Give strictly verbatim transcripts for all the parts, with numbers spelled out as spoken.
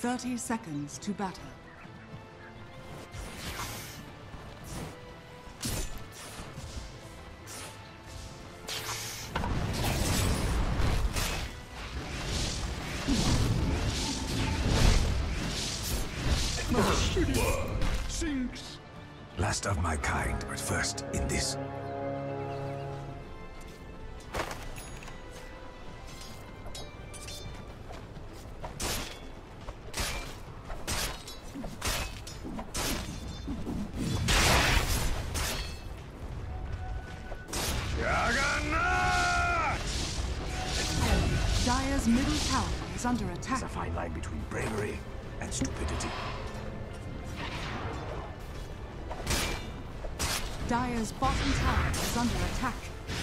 thirty seconds to battle. Sinks. Last of my kind, but first in this. Dire's middle tower is under attack. There's a fine line between bravery and stupidity. Dire's bottom tower is under attack.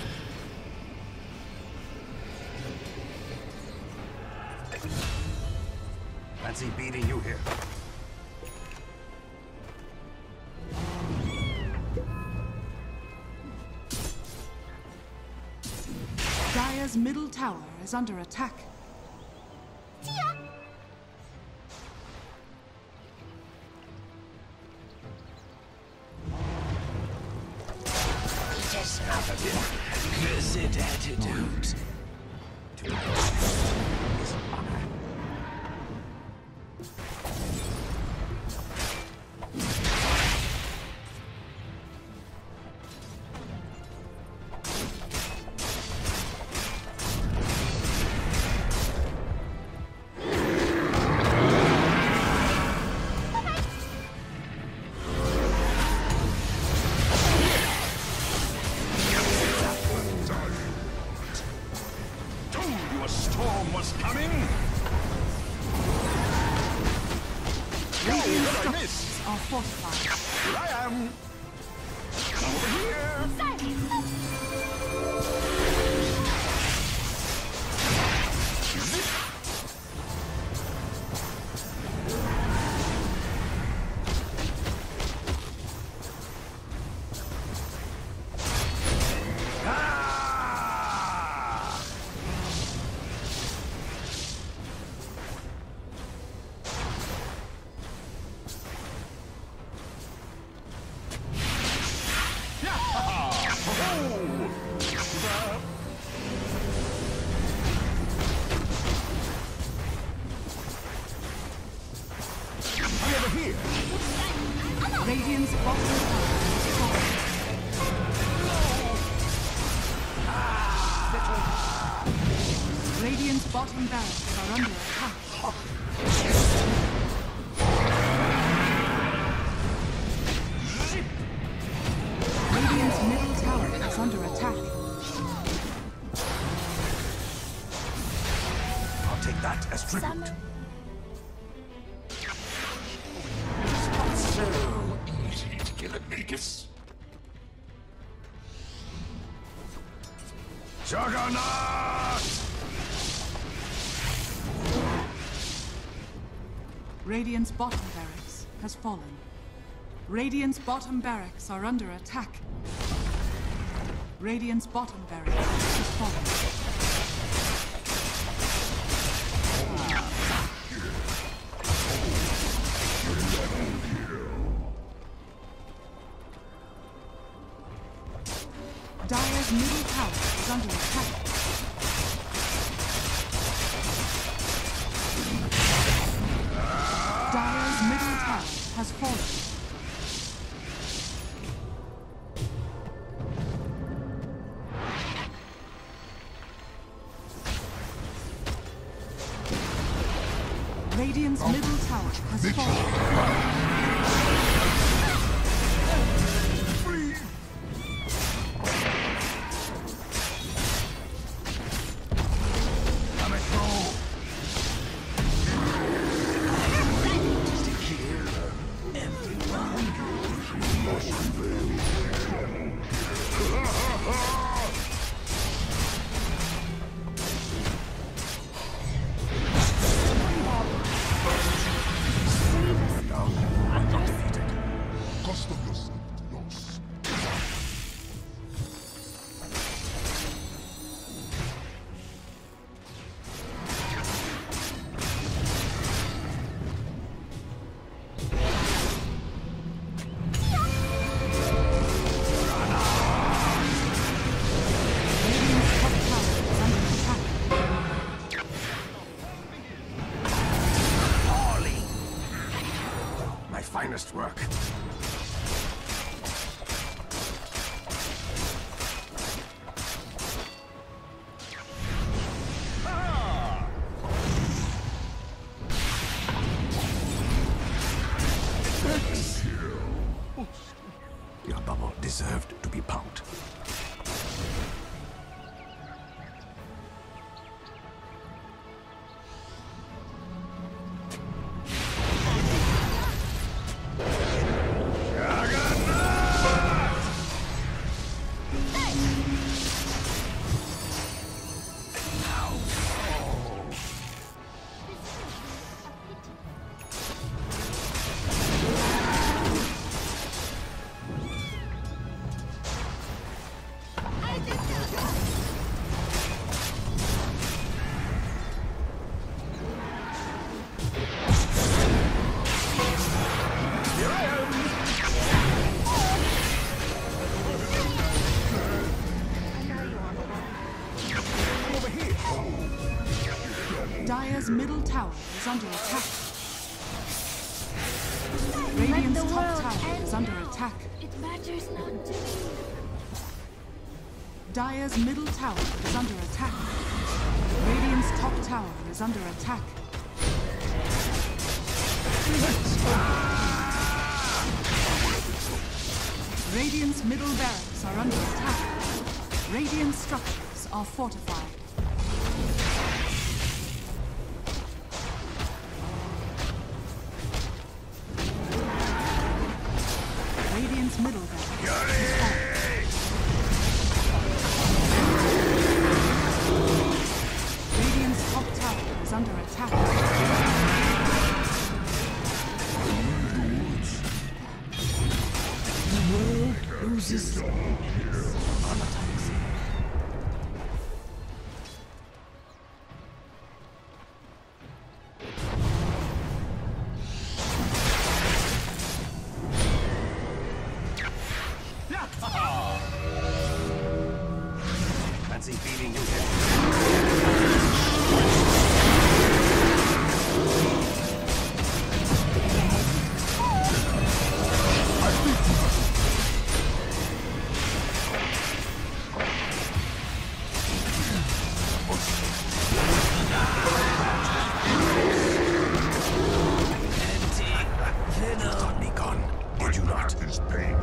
Fancy beating you here. Dire's middle tower is under attack. Cursed attitude. Is honor. Are fortified. Here I am. Over here. Radiant's bottom tower is falling. Radiant's bottom barracks are under attack. Radiant's middle tower is under attack. I'll take that as tribute. So easy to kill at Vegas. Juggernaut! Radiant's bottom barracks has fallen. Radiant's bottom barracks are under attack. Radiant's bottom barracks has fallen. Dire's middle tower is under attack. Dire's middle tower has fallen. Radiant's middle tower has fallen. No. finest work. Your bubble deserved to be pumped. Dire's middle tower is under attack. Radiant's top tower is under attack. It matters not to me. Dire's middle tower is under attack. Radiant's top tower is under attack. Radiant's middle barracks are under attack. Radiant structures are fortified. Radiant's middle barracks is falling. Radiant's top tower is under attack. The world loses. Fancy feeling you here. You thought me gone, did you not? His pain.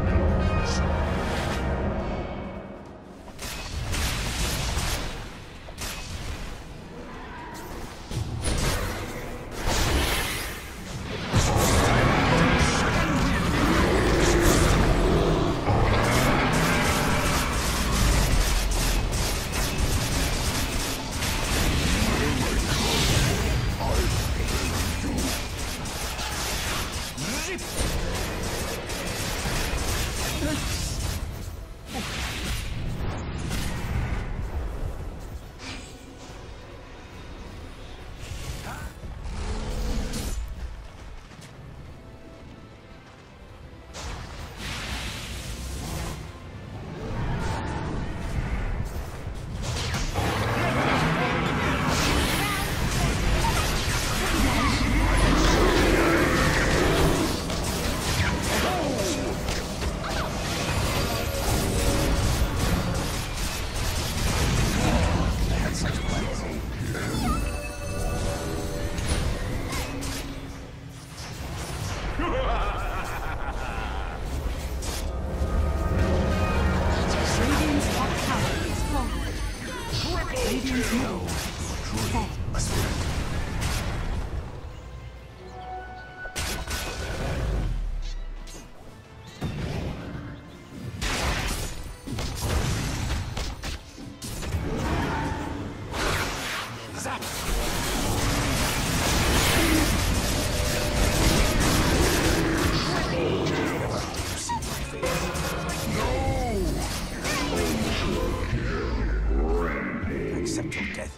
Accept your death.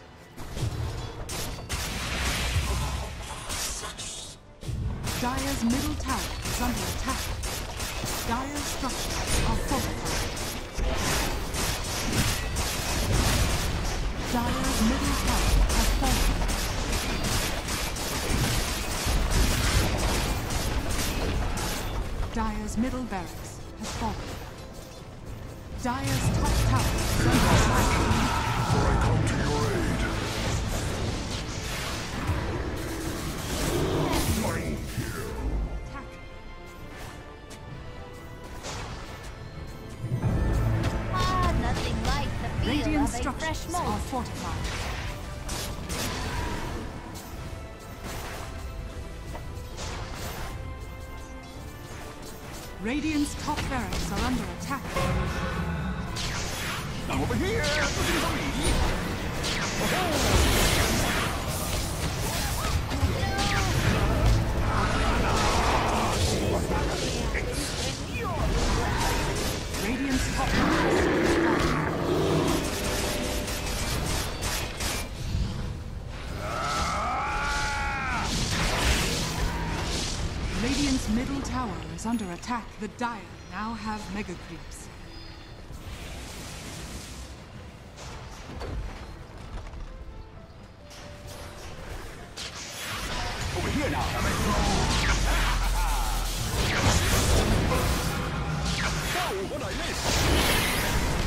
Dire's middle tower is under attack. Dire's structures are fortified. Dire's middle tower has fallen. Dire's middle barracks has fallen. Dire's top tower is under attack. For I come to your aid. Attack. Ah, nothing like the feel Radiant of a fresh structures are mold. fortified. Radiant's top barracks are under attack. Now over here! Looking for me! Radiant's top barracks are destroyed. Radiant's middle tower is under attack. The Dire now have mega creeps. Over here now! Oh, what I missed!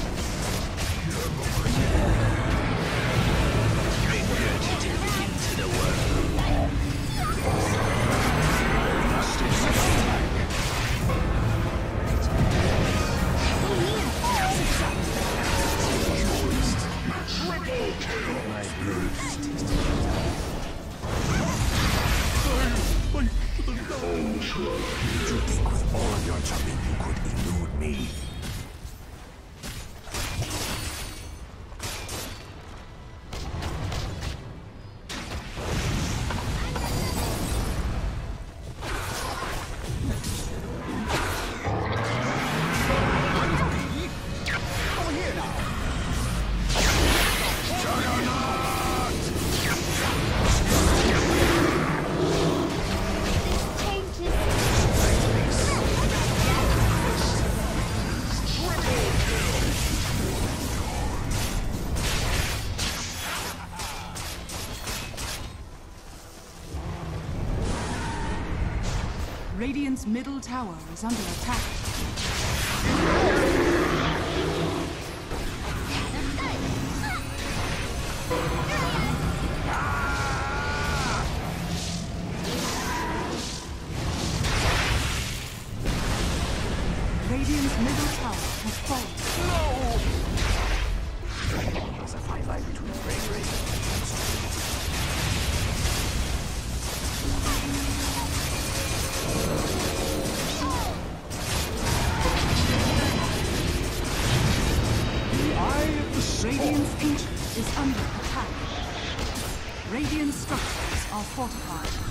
Did you think with all of your jumping you could elude me? Over here now. Radiant's middle tower is under attack. Radiant's middle tower has fallen. There's a fine line between bravery and stupidity. Radiant's ancient is under attack. Radiant structures are fortified.